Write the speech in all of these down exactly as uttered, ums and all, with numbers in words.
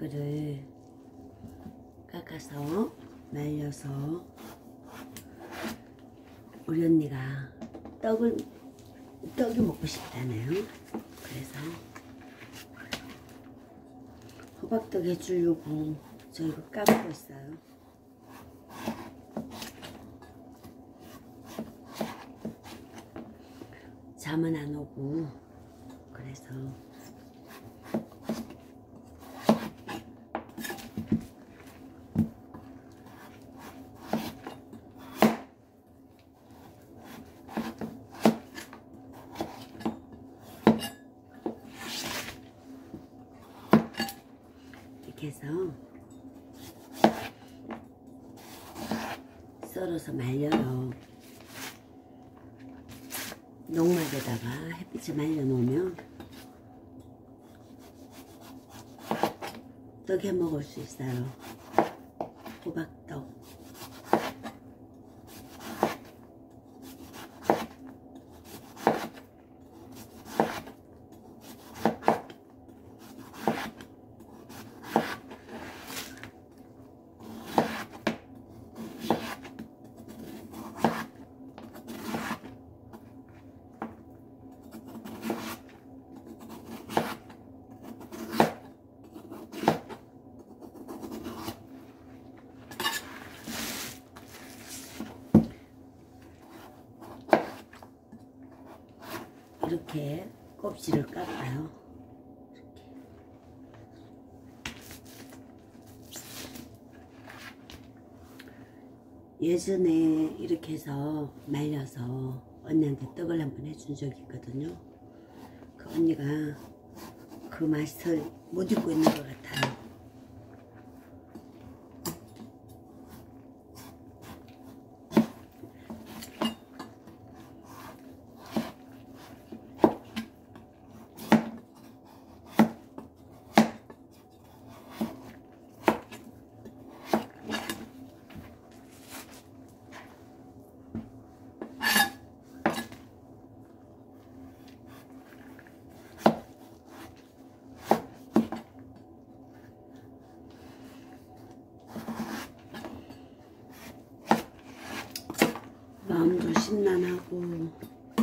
호박떡을 깎아서 말려서 우리 언니가 떡을 떡이 먹고 싶다네요. 그래서 호박떡 해주려고 저 이거 까고 있어요. 잠은 안 오고 그래서 이렇게 해서 썰어서 말려요. 농막에다가 햇빛에 말려 놓으면 떡 해 먹을 수 있어요. 호박떡. 이렇게 껍질을 깎아요. 이렇게. 예전에 이렇게 해서 말려서 언니한테 떡을 한번 해준 적이 있거든요. 그 언니가 그 맛을 못 잊고 있는 것 같아요. 마음도 심란하고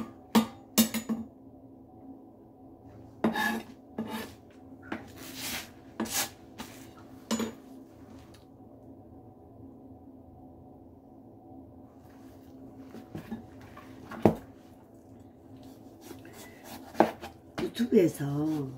유튜브에서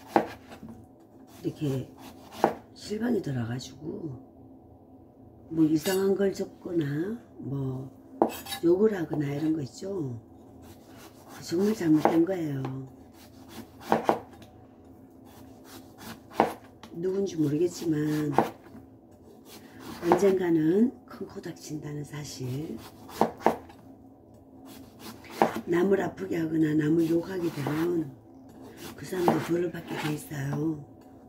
이렇게 실방이 들어가지고 뭐 이상한 걸 적거나 뭐 욕을 하거나 이런 거 있죠. 정말 잘못된 거예요. 누군지 모르겠지만 언젠가는 큰 코닥친다는 사실. 남을 아프게 하거나 남을 욕하게 되면 그 사람도 벌을 받게 돼 있어요.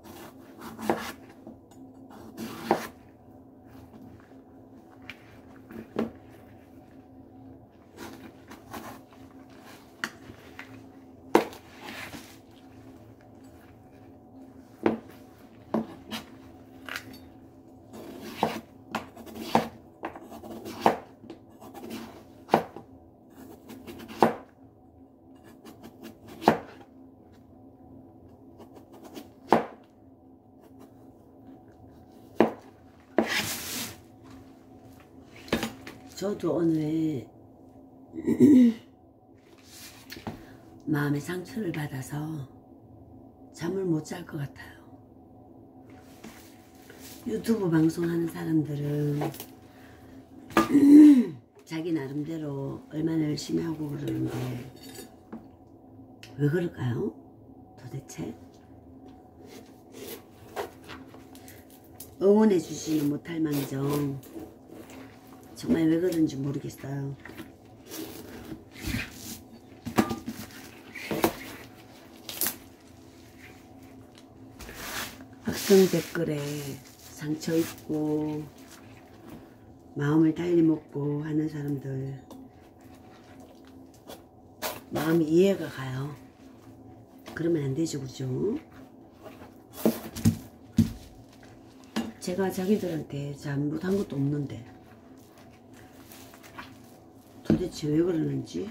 저도 오늘 마음의 상처를 받아서 잠을 못 잘 것 같아요. 유튜브 방송하는 사람들은 자기 나름대로 얼마나 열심히 하고 그러는데 왜 그럴까요? 도대체 응원해 주지는 못할 망정 정말 왜 그런지 모르겠어요. 학생 댓글에 상처 입고 마음을 달리 먹고 하는 사람들 마음이 이해가 가요. 그러면 안 되죠, 그죠? 제가 자기들한테 잘못한 것도 없는데 도대체 왜 그러는지.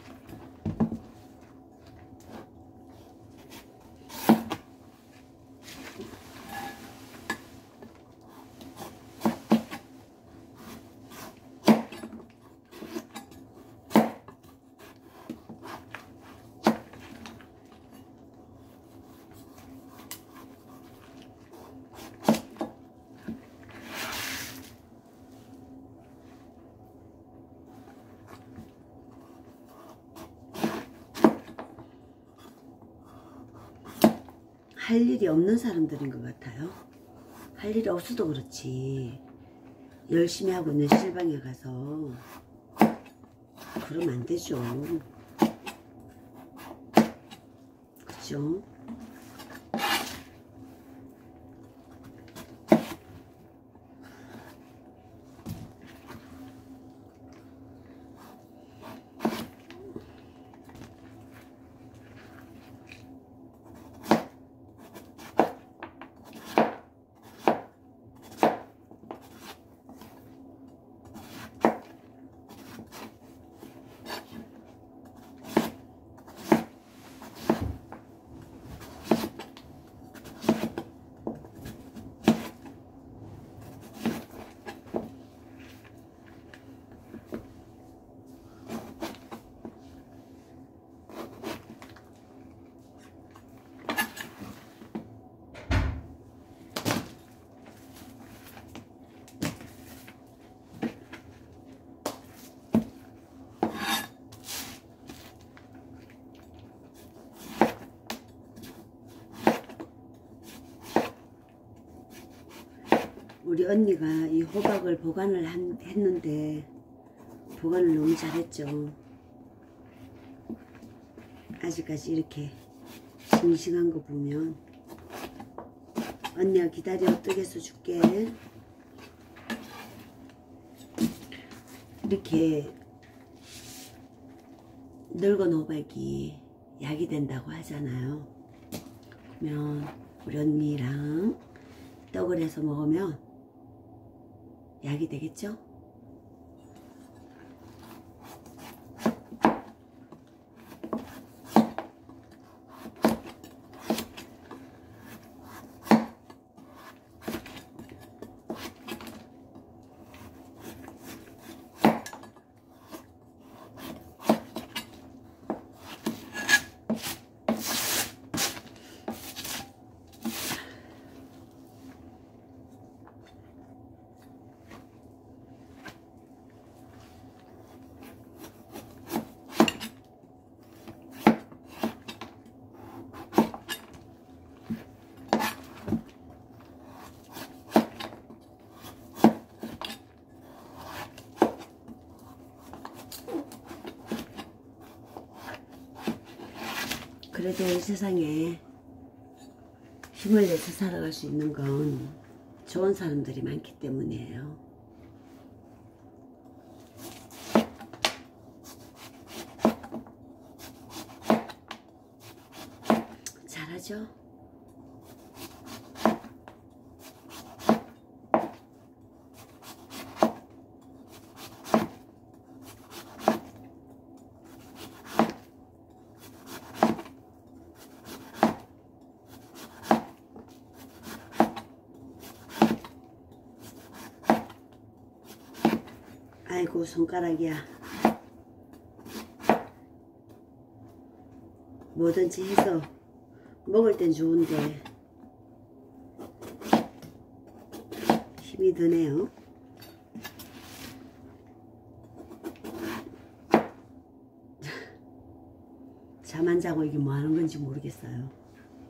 할 일이 없는 사람들인 것 같아요. 할 일이 없어도 그렇지 열심히 하고 있는 실방에 가서 그러면 안 되죠. 그죠? 우리 언니가 이 호박을 보관을 한, 했는데 보관을 너무 잘했죠. 아직까지 이렇게 싱싱한 거 보면 언니가 기다려 뜨개서 줄게. 이렇게 늙은 호박이 약이 된다고 하잖아요. 그러면 우리 언니랑 떡을 해서 먹으면 약이 되겠죠? 그래도 이 세상에 힘을 내서 살아갈 수 있는 건 좋은 사람들이 많기 때문이에요. 잘하죠? 아이고 손가락이야. 뭐든지 해서 먹을 땐 좋은데 힘이 드네요. 잠 안 자고 이게 뭐 하는 건지 모르겠어요.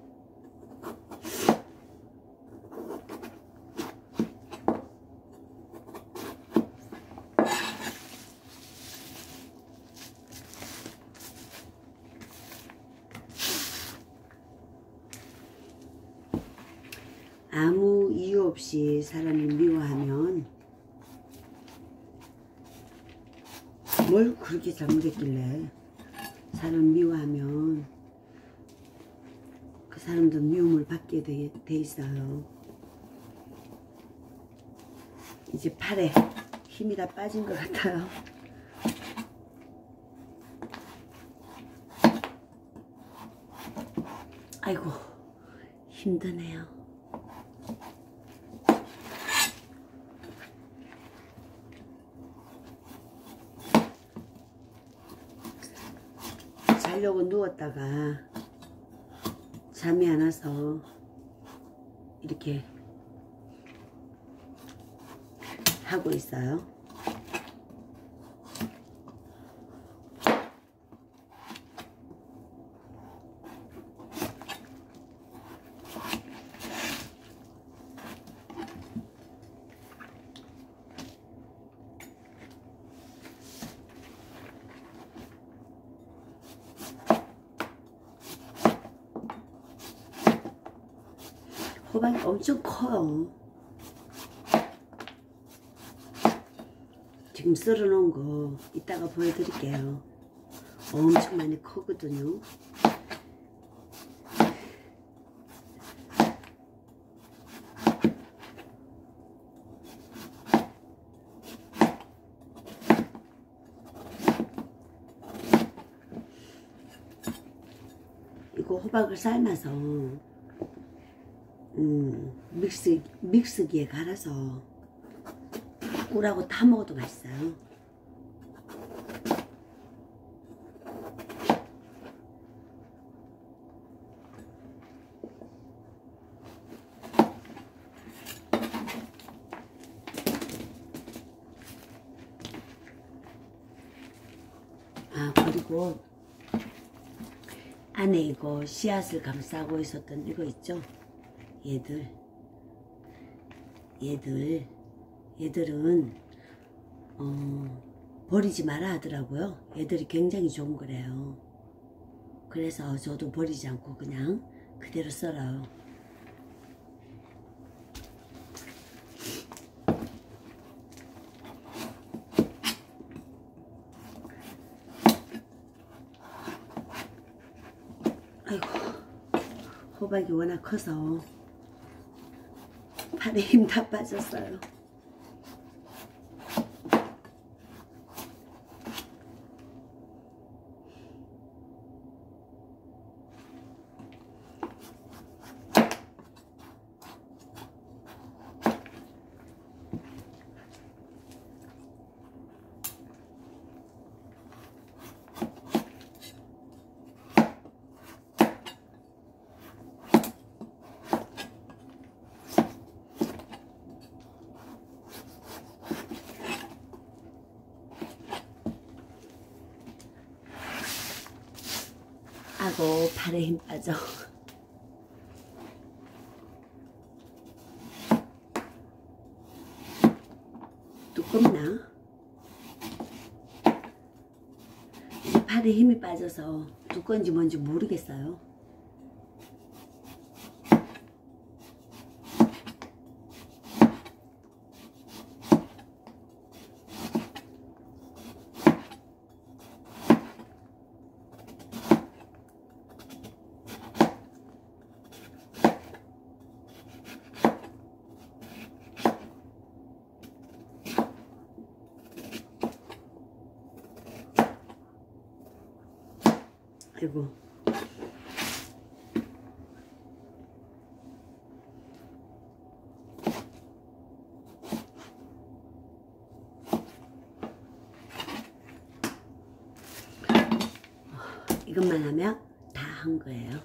아무 이유 없이 사람이 미워하면 뭘 그렇게 잘못했길래 사람 미워하면 그 사람도 미움을 받게 돼, 돼 있어요. 이제 팔에 힘이 다 빠진 것 같아요. 아이고 힘드네요. 자려고 누웠다가 잠이 안 와서 이렇게 하고 있어요. 호박이 엄청 커요. 지금 썰어 놓은 거 이따가 보여드릴게요. 엄청 많이 크거든요. 이거 호박을 삶아서 음, 믹스, 믹스기에 갈아서 꿀하고 타 먹어도 맛있어요. 아, 그리고 안에 이거 씨앗을 감싸고 있었던 이거 있죠? 얘들 얘들 얘들은 어, 버리지 마라 하더라고요. 얘들이 굉장히 좋은 거래요. 그래서 저도 버리지 않고 그냥 그대로 썰어요. 아이고 호박이 워낙 커서 팔에 힘 다 빠졌어요. 하고 팔에 힘 빠져. 두껍나? 이제 팔에 힘이 빠져서 두꺼운지 뭔지 모르겠어요. 아이고 이것만 하면 다 한 거예요.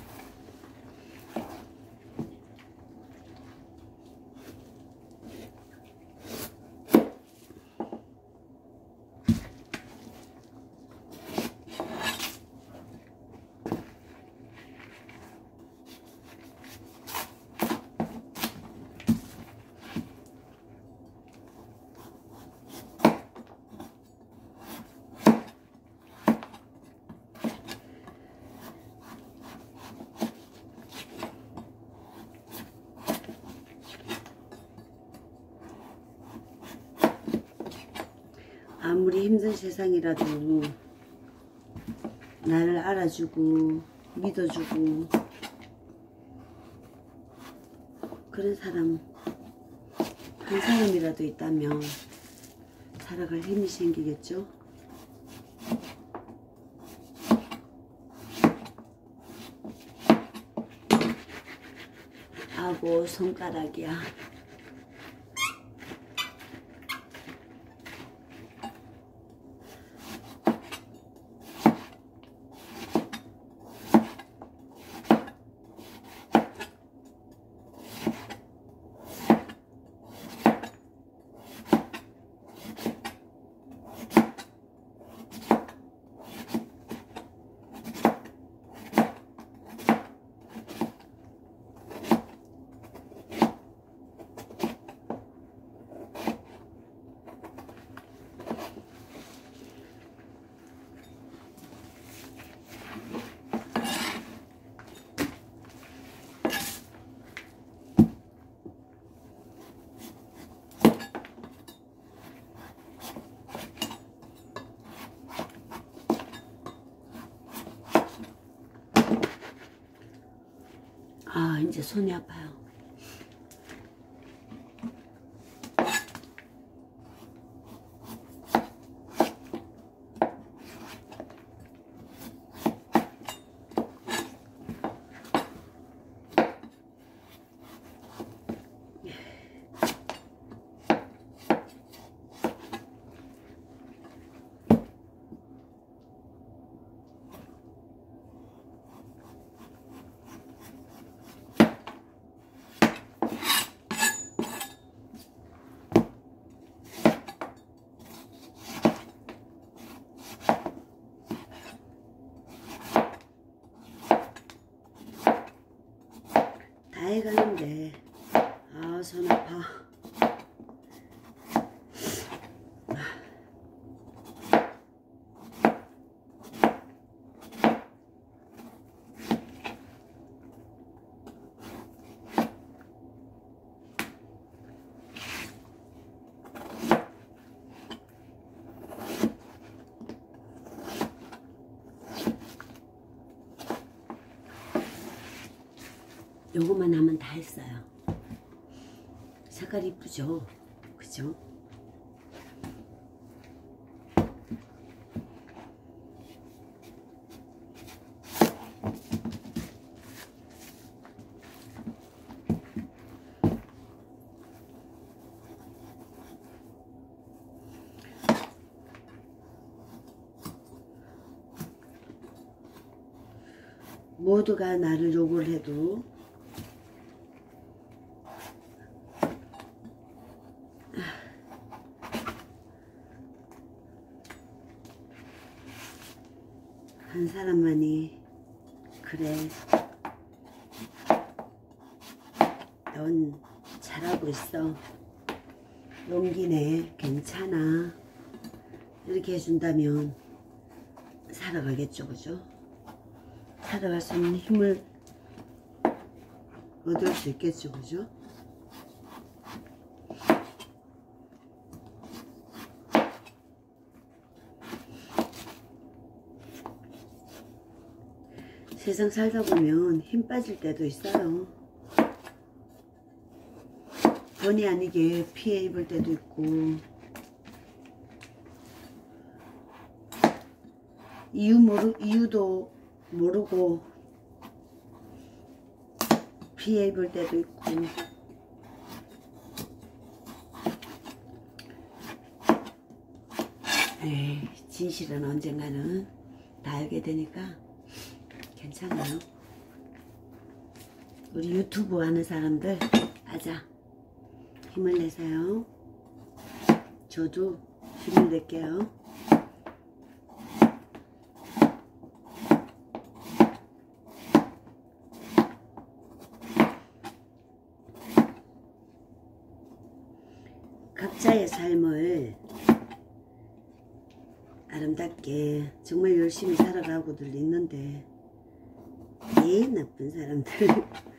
아무리 힘든 세상이라도 나를 알아주고 믿어주고 그런 사람 한 사람이라도 있다면 살아갈 힘이 생기겠죠? 아고 손가락이야. 아, 이제 손이 아파요. 다 해가는데 아, 손 아파. 요거만 하면 다 했어요. 색깔 이쁘죠? 그죠? 모두가 나를 욕을 해도 한 사람만이 그래, 넌 잘하고 있어, 용기 내, 괜찮아, 이렇게 해준다면 살아가겠죠. 그죠? 살아갈 수 있는 힘을 얻을 수 있겠죠. 그죠? 세상 살다 보면 힘 빠질 때도 있어요. 본의 아니게 피해 입을 때도 있고, 이유 모르, 이유도 모르고 피해 입을 때도 있고, 에이, 진실은 언젠가는 다 알게 되니까 괜찮아요. 우리 유튜브 하는 사람들 하자. 힘을 내세요. 저도 힘을 낼게요. 각자의 삶을 아름답게 정말 열심히 살아가고들 있는데, 이 나쁜 사람들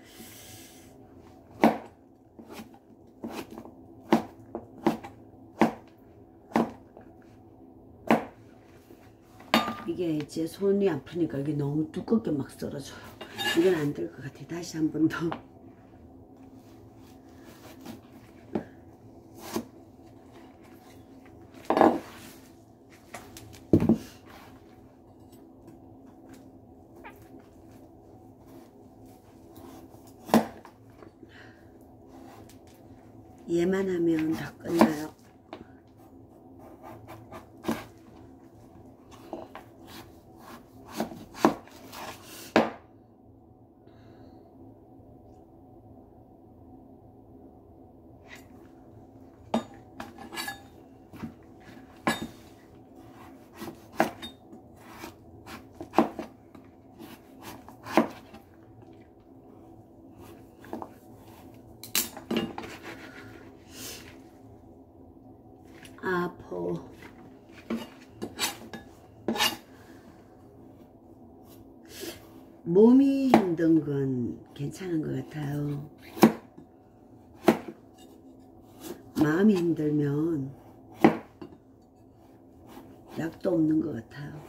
이게 제 손이 아프니까 이게 너무 두껍게 막 썰어져요. 이건 안 될 것 같아. 다시 한 번 더. 얘만 하면 다 끝나요. 아퍼. 몸이 힘든 건 괜찮은 것 같아요. 마음이 힘들면 약도 없는 것 같아요.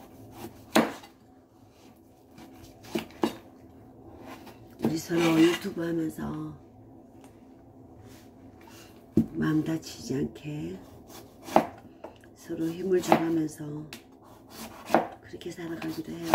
우리 서로 유튜브 하면서 마음 다치지 않게 서로 힘을 줘가면서 그렇게 살아가기로 해요.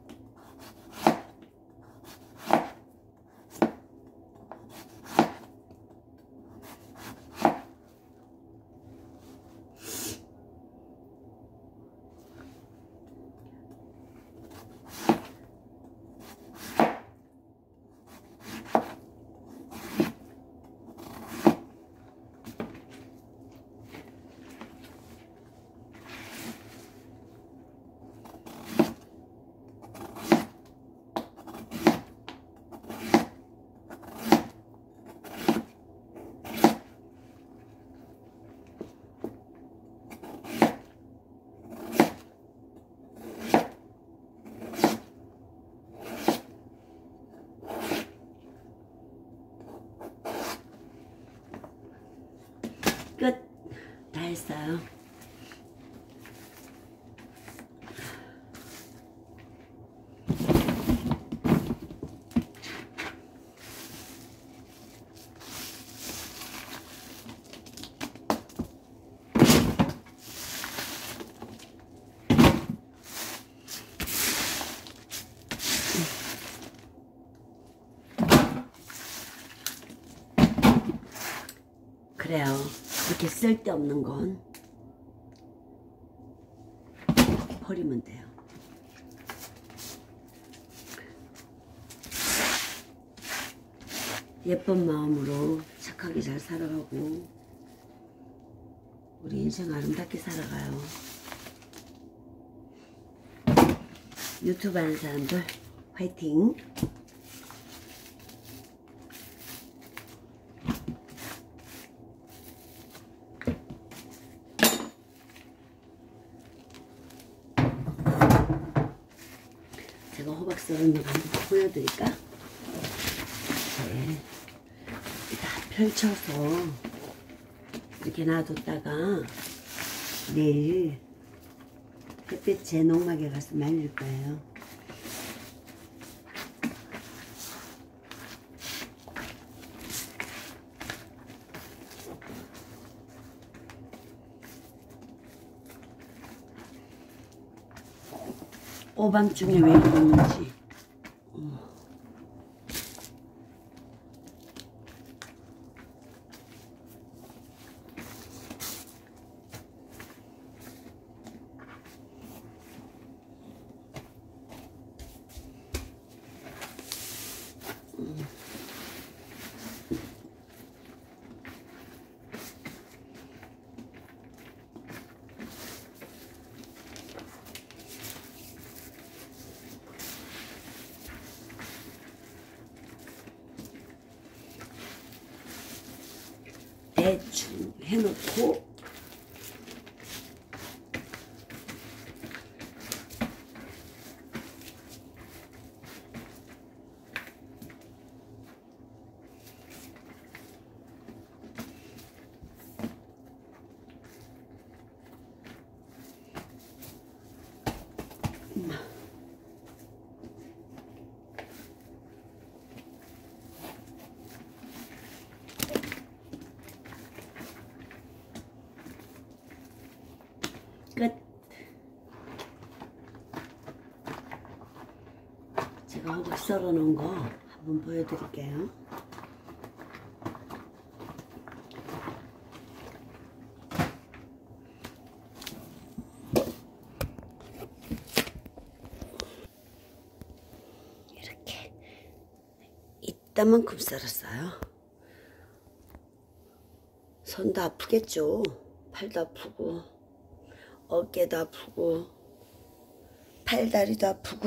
끝. 다 했어요. 그래요. 이렇게 쓸데없는 건 버리면 돼요. 예쁜 마음으로 착하게 잘 살아가고 우리 인생 아름답게 살아가요. 유튜브 하는 사람들 화이팅! 제가 호박 썰은 거 한번 보여드릴까? 네. 다 펼쳐서 이렇게 놔뒀다가 내일 햇빛에 농막에 가서 말릴 거예요. 오밤중에 왜 그러는지. 어. 음. 대충 해놓고 음. 끝. 제가 호박 썰어 놓은 거 한번 보여드릴게요. 이따만큼 썰었어요. 손도 아프겠죠. 팔도 아프고 어깨도 아프고 팔다리도 아프고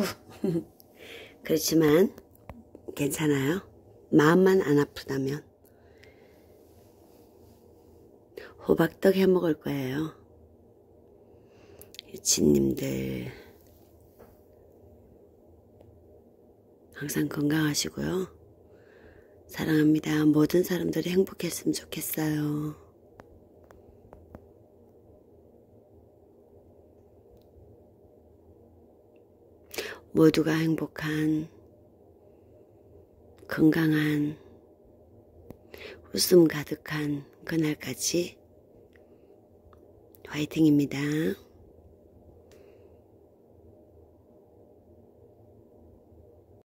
그렇지만 괜찮아요. 마음만 안 아프다면. 호박떡 해 먹을 거예요. 유치님들 항상 건강하시고요. 사랑합니다. 모든 사람들이 행복했으면 좋겠어요. 모두가 행복한, 건강한, 웃음 가득한 그날까지 화이팅입니다.